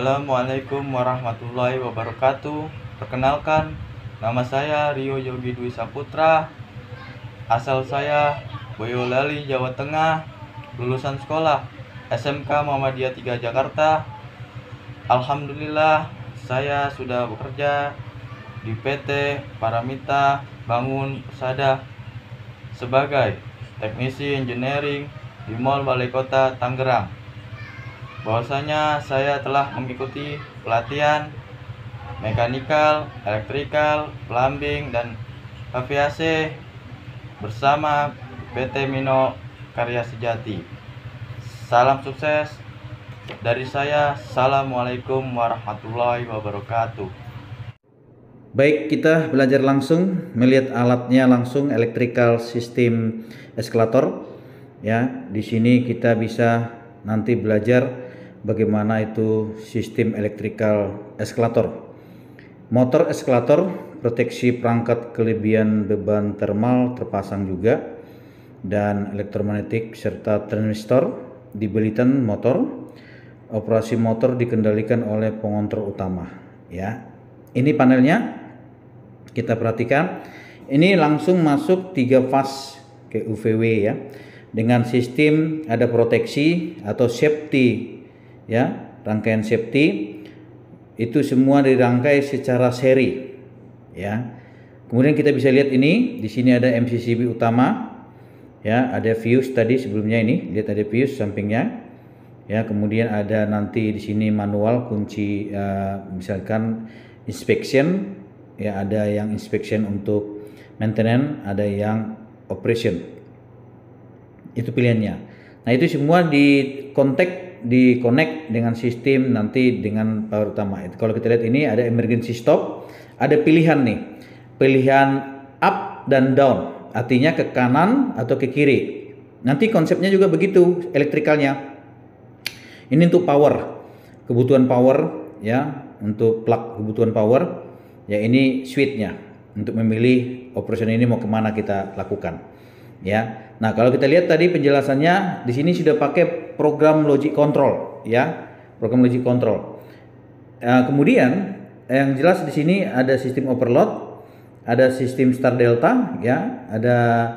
Assalamualaikum warahmatullahi wabarakatuh. Perkenalkan, nama saya Rio Yogi Dwi Saputra. Asal saya Boyolali, Jawa Tengah. Lulusan sekolah SMK Muhammadiyah 3 Jakarta. Alhamdulillah, saya sudah bekerja di PT Paramita Bangun Persada sebagai teknisi engineering di Mall Balai Kota Tangerang. Bahwasanya saya telah mengikuti pelatihan mekanikal, elektrikal, plumbing, dan HVAC bersama PT Mino Karya Sejati. Salam sukses dari saya. Assalamualaikum warahmatullahi wabarakatuh. Baik, kita belajar langsung, melihat alatnya langsung, electrical system eskalator. Ya, di sini kita bisa nanti belajar bagaimana itu sistem electrical eskalator. Motor eskalator, proteksi perangkat kelebihan beban thermal terpasang juga, dan elektromagnetik serta transistor di belitan motor. Operasi motor dikendalikan oleh pengontrol utama. Ya, ini panelnya. Kita perhatikan, ini langsung masuk 3 fase ke UVW ya, dengan sistem ada proteksi atau safety ya, rangkaian safety itu semua dirangkai secara seri ya. Kemudian kita bisa lihat ini di sini ada MCCB utama ya, ada fuse tadi sebelumnya, ini lihat ada fuse sampingnya ya. Kemudian ada nanti di sini manual kunci misalkan inspection ya, ada yang inspection untuk maintenance, ada yang operation, itu pilihannya. Nah, itu semua di connect dengan sistem nanti dengan power utama. Itu kalau kita lihat ini ada emergency stop, ada pilihan nih, pilihan up dan down, artinya ke kanan atau ke kiri. Nanti konsepnya juga begitu elektrikalnya. Ini untuk power, kebutuhan power ya, untuk plug kebutuhan power ya. Ini switchnya untuk memilih operation ini mau kemana kita lakukan ya. Nah, kalau kita lihat tadi penjelasannya di sini sudah pakai program logic control ya, program logic control. Kemudian yang jelas di sini ada sistem overload, ada sistem start delta ya, ada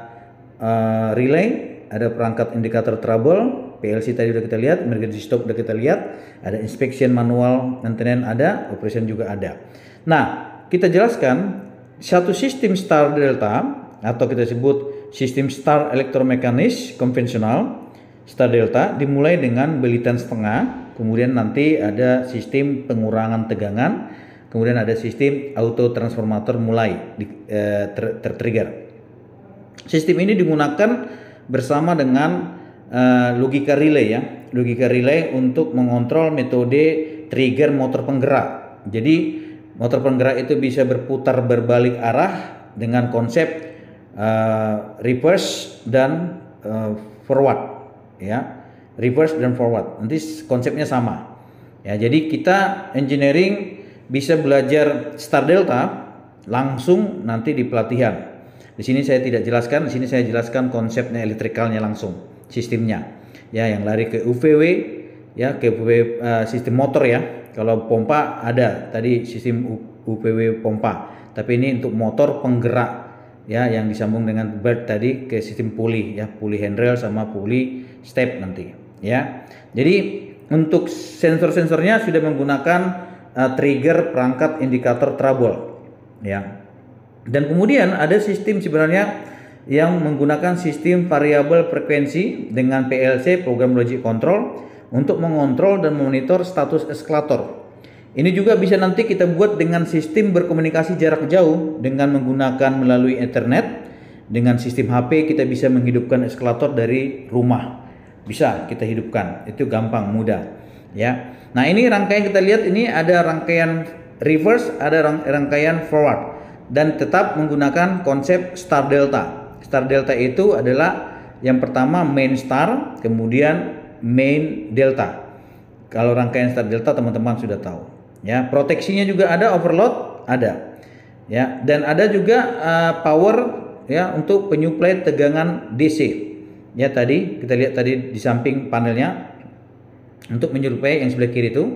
relay, ada perangkat indikator trouble, PLC tadi sudah kita lihat, emergency stop sudah kita lihat, ada inspection manual, maintenance ada, operation juga ada. Nah, kita jelaskan satu sistem start delta atau kita sebut sistem start elektromekanis konvensional start delta dimulai dengan belitan setengah, kemudian nanti ada sistem pengurangan tegangan, kemudian ada sistem auto transformator mulai tertrigger. Sistem ini digunakan bersama dengan logika relay ya, logika relay untuk mengontrol metode trigger motor penggerak. Jadi motor penggerak itu bisa berputar berbalik arah dengan konsep reverse dan forward ya, reverse dan forward, nanti konsepnya sama ya. Jadi kita engineering bisa belajar start delta langsung nanti di pelatihan. Di sini saya tidak jelaskan, di sini saya jelaskan konsepnya elektrikalnya langsung, sistemnya ya, yang lari ke UVW ya, ke UVW sistem motor ya. Kalau pompa ada tadi sistem UVW pompa, tapi ini untuk motor penggerak ya, yang disambung dengan bird tadi ke sistem pulley ya, pulley handrail sama pulley step nanti ya. Jadi untuk sensor-sensornya sudah menggunakan trigger perangkat indikator trouble ya. Dan kemudian ada sistem sebenarnya yang menggunakan sistem variabel frekuensi dengan PLC, program logic control, untuk mengontrol dan memonitor status eskalator. Ini juga bisa nanti kita buat dengan sistem berkomunikasi jarak jauh dengan menggunakan melalui Ethernet. Dengan sistem HP kita bisa menghidupkan eskalator dari rumah. Bisa kita hidupkan. Itu gampang, mudah ya. Nah, ini rangkaian kita lihat, ini ada rangkaian reverse, ada rangkaian forward, dan tetap menggunakan konsep start delta. Start delta itu adalah yang pertama main star, kemudian main delta. Kalau rangkaian start delta teman-teman sudah tahu. Ya, proteksinya juga ada, overload ada ya, dan ada juga power ya untuk penyuplai tegangan DC ya. Tadi kita lihat tadi di samping panelnya untuk menyuplai yang sebelah kiri itu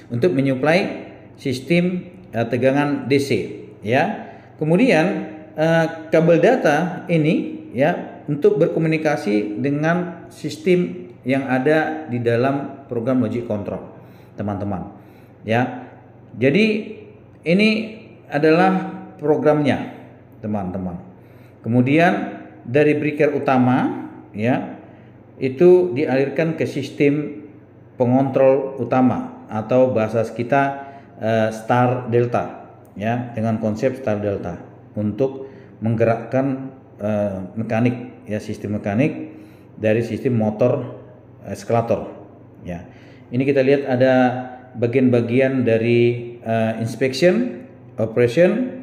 untuk menyuplai sistem tegangan DC, ya. Kemudian kabel data ini, ya, untuk berkomunikasi dengan sistem yang ada di dalam program logic control, teman-teman, ya. Jadi ini adalah programnya, teman-teman. Kemudian dari breaker utama, ya, itu dialirkan ke sistem pengontrol utama atau bahasa kita star delta, ya, dengan konsep star delta untuk menggerakkan mekanik, ya, sistem mekanik dari sistem motor eskalator, ya. Ini kita lihat ada bagian-bagian dari inspection, operation,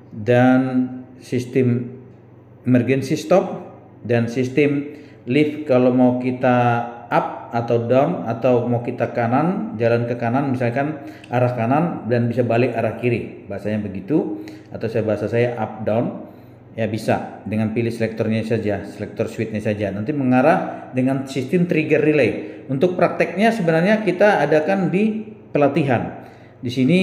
dan sistem emergency stop, dan sistem lift kalau mau kita up atau down, atau mau kita kanan, jalan ke kanan, misalkan arah kanan dan bisa balik arah kiri, bahasanya begitu, atau bahasa saya up down, ya, bisa dengan pilih selektornya saja, selektor switchnya saja, nanti mengarah dengan sistem trigger relay. Untuk prakteknya sebenarnya kita adakan di pelatihan. Di sini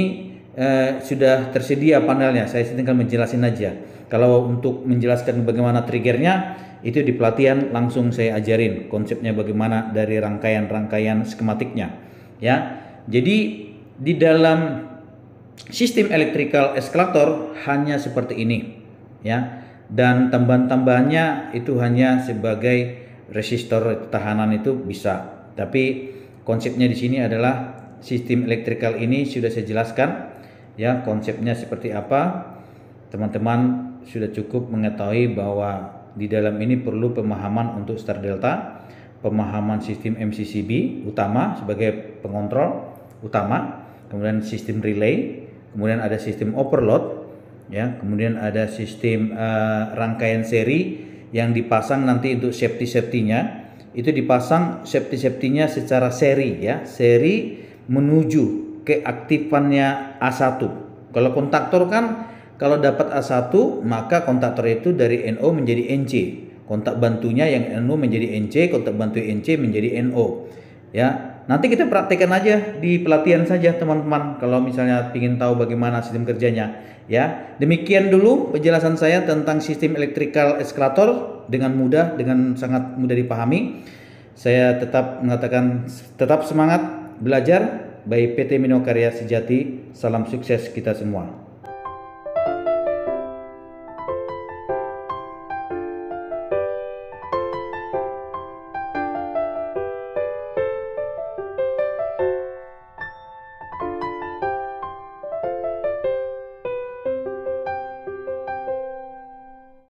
sudah tersedia panelnya, saya tinggal menjelasin aja. Kalau untuk menjelaskan bagaimana triggernya, itu di pelatihan langsung saya ajarin konsepnya bagaimana dari rangkaian-rangkaian skematiknya, ya. Jadi di dalam sistem electrical escalator hanya seperti ini, ya, dan tambahan-tambahannya itu hanya sebagai resistor tahanan itu bisa. Tapi konsepnya di sini adalah sistem electrical ini sudah saya jelaskan, ya, konsepnya seperti apa. Teman-teman sudah cukup mengetahui bahwa di dalam ini perlu pemahaman untuk star delta, pemahaman sistem MCCB utama sebagai pengontrol utama, kemudian sistem relay, kemudian ada sistem overload, ya, kemudian ada sistem rangkaian seri yang dipasang nanti untuk safety-nya, itu dipasang safety-nya secara seri, ya, seri menuju keaktifannya A1. Kalau kontaktor kan kalau dapat A1 maka kontaktor itu dari NO menjadi NC, kontak bantunya yang NO menjadi NC, kontak bantu NC menjadi NO, ya. Nanti kita praktekkan aja di pelatihan saja, teman-teman, kalau misalnya ingin tahu bagaimana sistem kerjanya, ya. Demikian dulu penjelasan saya tentang sistem electrical escalator dengan sangat mudah dipahami. Saya tetap mengatakan tetap semangat belajar by PT Minokarya Sejati. Salam sukses kita semua.